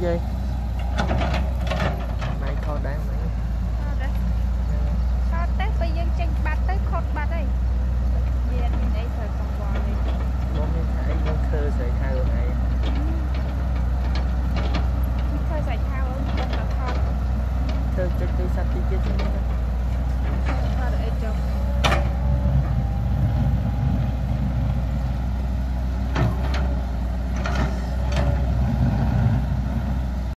vậy mày thôi đáng mày sao tết bây giờ tranh bát tới khót bát đây viên đấy thời còn qua đây bố mình thấy nó khơi sợi thao này khơi sợi thao không là khót khơi cái sạch đi kia chứ khót ở chồng